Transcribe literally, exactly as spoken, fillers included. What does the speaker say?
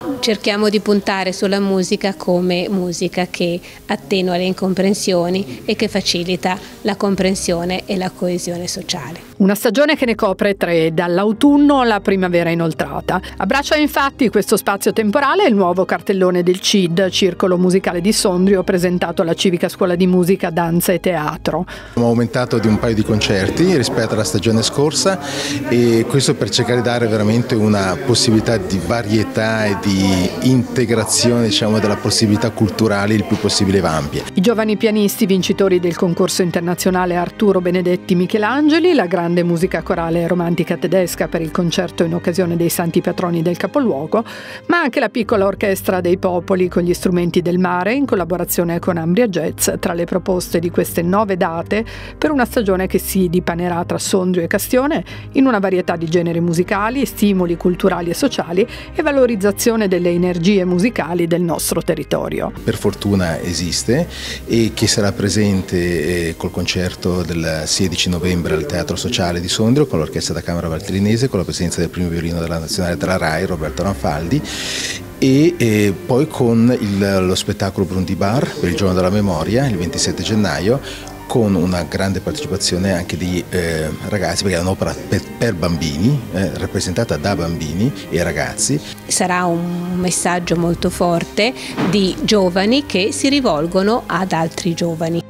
Cerchiamo di puntare sulla musica come musica che attenua le incomprensioni e che facilita la comprensione e la coesione sociale. Una stagione che ne copre tre, dall'autunno alla primavera inoltrata. Abbraccia infatti questo spazio temporale il nuovo cartellone del C I D, Circolo Musicale di Sondrio, presentato alla Civica Scuola di Musica, Danza e Teatro. Abbiamo aumentato di un paio di concerti rispetto alla stagione scorsa, e questo per cercare di dare veramente una possibilità di varietà e di integrazione, diciamo, della possibilità culturale il più possibile ampia. I giovani pianisti vincitori del concorso internazionale Arturo Benedetti Michelangeli, la grande musica corale romantica tedesca per il concerto in occasione dei santi patroni del capoluogo, ma anche la piccola orchestra dei popoli con gli strumenti del mare in collaborazione con Ambria Jazz, tra le proposte di queste nove date per una stagione che si dipanerà tra Sondrio e Castione in una varietà di generi musicali, stimoli culturali e sociali e valorizzazione delle energie musicali del nostro territorio. Per fortuna esiste, e che sarà presente eh, col concerto del sedici novembre al Teatro Sociale di Sondrio con l'Orchestra da Camera Valtellinese, con la presenza del primo violino della Nazionale della RAI, Roberto Ranfaldi, e eh, poi con il, lo spettacolo Brundi Bar per il Giorno della Memoria il ventisette gennaio, con una grande partecipazione anche di eh, ragazzi, perché è un'opera per, per bambini, eh, rappresentata da bambini e ragazzi. Sarà un messaggio molto forte di giovani che si rivolgono ad altri giovani.